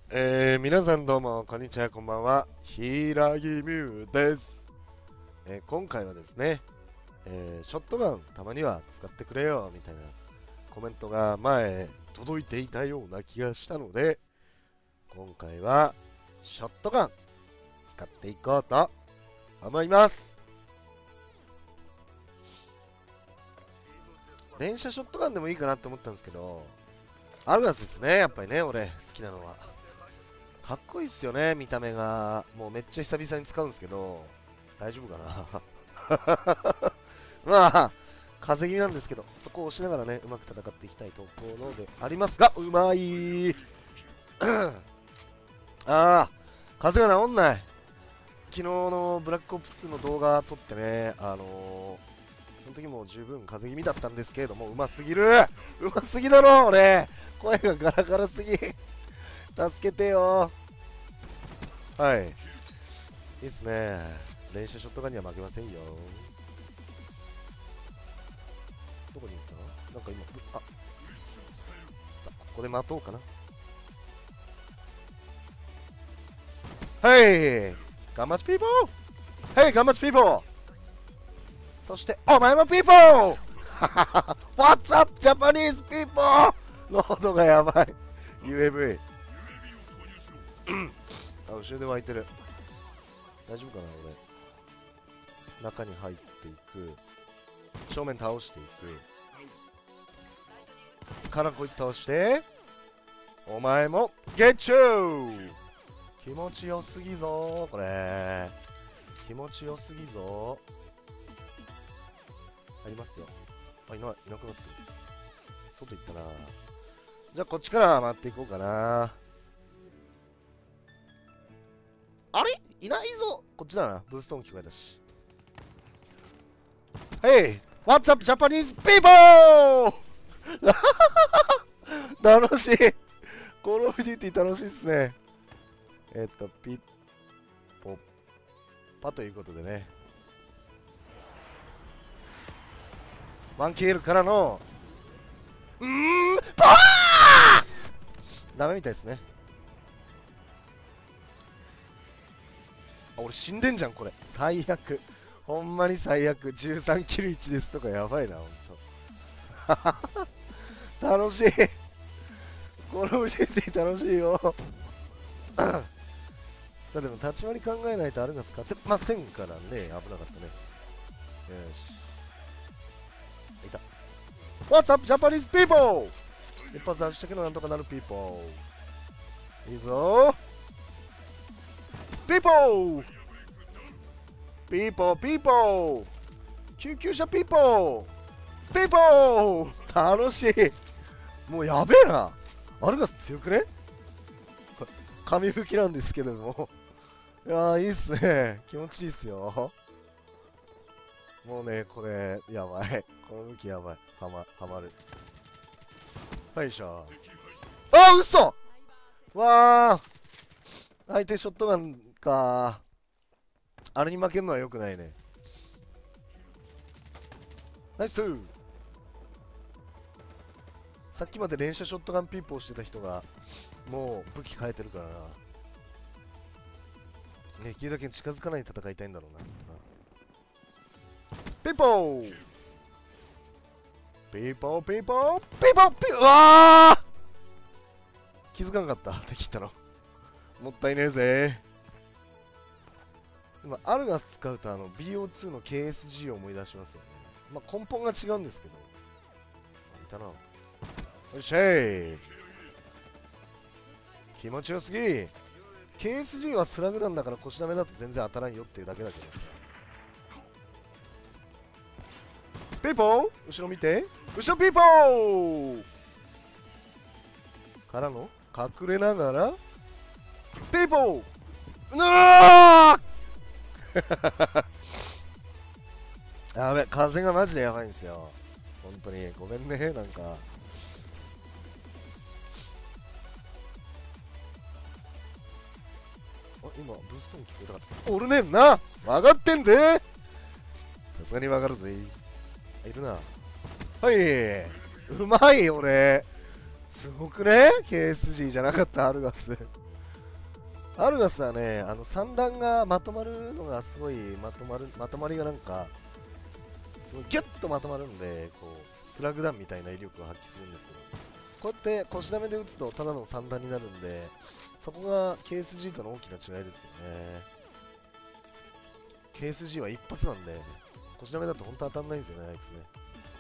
皆さんどうもこんにちは、こんばんは。平木ミュウです。今回はですね、ショットガンたまには使ってくれよみたいなコメントが前届いていたような気がしたので、今回はショットガン使っていこうと思います。連射ショットガンでもいいかなって思ったんですけど、アルガスですね、やっぱりね、俺好きなのは。かっこいいっすよね、見た目が。もうめっちゃ久々に使うんですけど、大丈夫かなまあ、風邪気味なんですけど、そこを押しながらね、うまく戦っていきたいところでありますが、うまいあー、風邪が治んない。昨日のブラックオプスの動画撮ってね、その時も十分風邪気味だったんですけれども、うますぎる、うますぎだろ、俺。声がガラガラすぎ。助けてよ。はい。いいっすね。練習ショットガンには負けませんよ。どこに行ったの？なんか今、さあ、ここで待とうかな。はい。ガンマチピーポー。はい、ガンマチピーポー。そして、お前もピーポーWhat's up, Japanese people? ノードがやばい。UAV。あ、後ろで湧いてる。大丈夫かな、俺。中に入っていく。正面倒していく。からこいつ倒して。お前もゲッチュー。気持ちよすぎぞこれ。気持ちよすぎぞ。ありますよ。あ、いなくなってる。外行ったな。じゃあこっちから回っていこうかな。あれいないぞ。こっちだな。ブーストも聞こえたし。Hey! What's up, Japanese people! 楽しい。コールオブデューティー楽しいっすね。ピッポッパということでね。1KL からのパワーダメみたいですね。あ、俺死んでんじゃんこれ。最悪。ほんまに最悪。13キル1ですとかやばいな、ほんと。楽しい。この腕で楽しいよ。さあでも立ち回り考えないとあるが使ってませんからね。危なかったね。よし。いた。What's up, Japanese people? 一発出したけどなんとかなる people。いいぞ。people! people! people! 救急車 people! people! 楽しい。もうやべえな。アルガス強くね？紙吹きなんですけども。いやー、いいっすね。気持ちいいっすよ。もうね、これ、やばい。この武器やばい。はまる。はいしょ。あ、嘘わー。相手ショットガンか。あれに負けるのは良くないね。ナイス。さっきまで連射ショットガンピーポーしてた人がもう武器変えてるからな。できるだけ近づかないで戦いたいんだろうな。ピーポーピーポーピーポーピーポーピー。うわー、気づかなかった敵ったの。もったいねえぜ。今アルガス使うとBO2 の KSG を思い出しますよね。まあ根本が違うんですけど。いたな。よっしゃい。気持ちよすぎ。 KSG はスラグ弾だから腰ダメだと全然当たらんよっていうだけだけどさ。ピーポー後ろ見て。後ろピーポーからの隠れながらピーポー。うわーやべ、風がマジでやばいんですよ。本当にごめんね。なんか今ブーストも聞こえたかった。おるねんな。曲がってんぜ。さすがに曲がるぜ。いるな。はい、うまい。俺すごくね。 KSG じゃなかったアルガス。 アルガスはね、三段がまとまるのがすごいまとまりがなんかすごいギュッとまとまるんで、こうスラグ弾みたいな威力を発揮するんですけど、こうやって腰ダメで打つとただの三段になるんで、そこが KSG との大きな違いですよね。KSG は一発なんで、腰ダメだと本当当たんないんですよね、あいつね。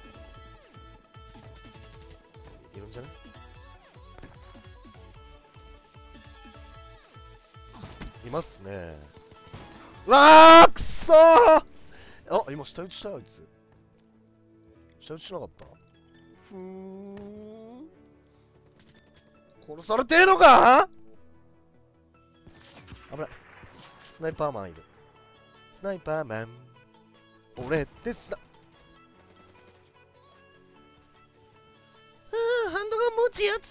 いるんじゃね？いますね。うわー、くそー。あ、今下打ちしたよ、あいつ。下打ちしなかった？ふーん。殺されてえのか？危ない。スナイパーマンいる。スナイパーマン。俺ってハンドガン持ちやつ。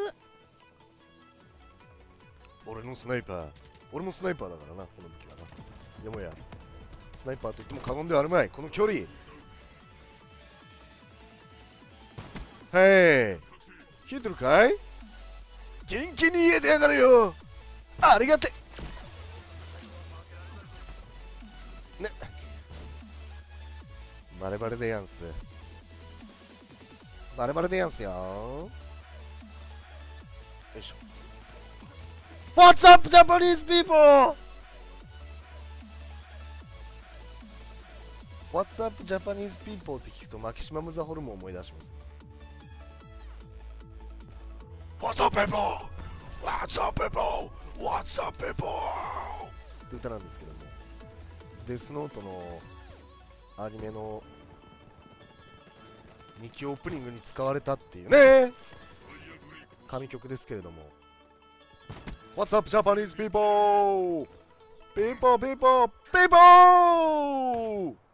俺のスナイパー。俺もスナイパーだからな、この武器はな。よもやスナイパーと言っても過言ではあるまい。この距離。はい、聞いてるかい？元気に言えてやがるよ。ありがてね。バレバレでやんす。バレバレでやんすよ。よいしょ。What's up, Japanese people? What's up, Japanese people? って聞くとマキシマムザホルモンを思い出します。What's up, people? What's up, people? What's up, people? って歌なんですけども、デスノートのアニメの2期オープニングに使われたっていうね、神曲ですけれども、What's up, Japanese people? People, people, people!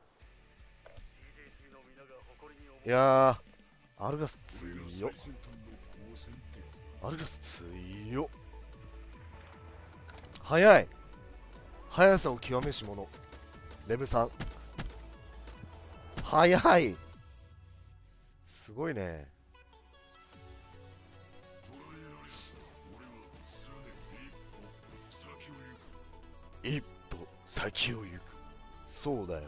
いやー、アルガス強っ。アルガス強っ。速い。速さを極めし者。レベ3。速い。すごいね。一歩先を行く。そうだよ。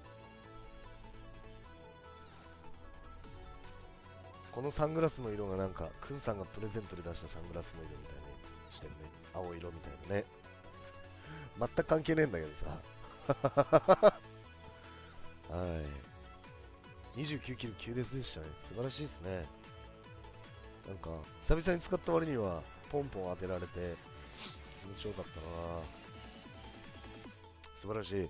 このサングラスの色がなんかクンさんがプレゼントで出したサングラスの色みたいにしてるね。青色みたいなね。全く関係ねえんだけどさ。はい。29キル9デスでしたね。素晴らしいですね。なんか久々に使った割にはポンポン当てられて気持ちよかったな。素晴らしい。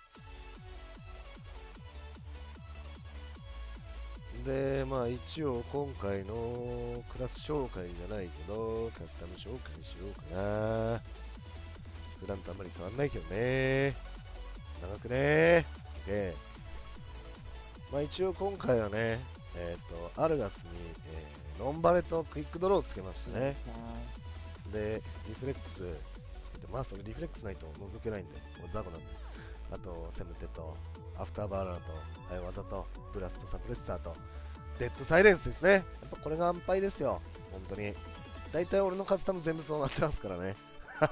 で、まあ一応今回のクラス紹介じゃないけど、カスタム紹介しようかな。普段とあんまり変わんないけどね。長くね。まあ一応今回はね、アルガスに、ノンバレとクイックドローをつけましたね。で、リフレックスつけて、まあそれリフレックスないと覗けないんで、もうザコなんで。あと、セムテと、アフターバーナーと、技と、ブラストサプレッサーと、デッドサイレンスですね。やっぱこれが安牌ですよ。本当に。大体俺のカスタム全部そうなってますからね。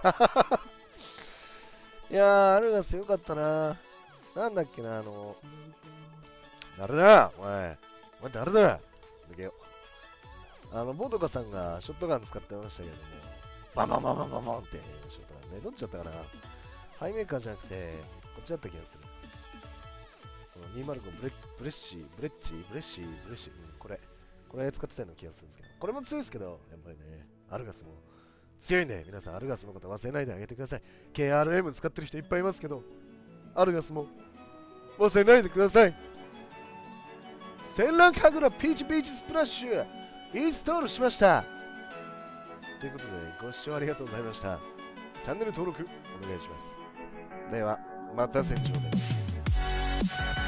いやー、アルガスよかったな。なんだっけな、誰だお前誰だ抜けよ。ボドカさんがショットガン使ってましたけども、バンバンバンバンバンバンってショットガンね。どっちだったかな。ハイメーカーじゃなくて、こっちだった気がする。この205ブレッシー、これ使ってたような気がするんですけど、これも強いですけど、やっぱりね、アルガスも強いね。皆さん、アルガスのこと忘れないであげてください。KRM 使ってる人いっぱいいますけど、アルガスも忘れないでください。戦乱神楽ピーチピーチスプラッシュインストールしました。ということで、ご視聴ありがとうございました。チャンネル登録お願いします。では、また戦場で。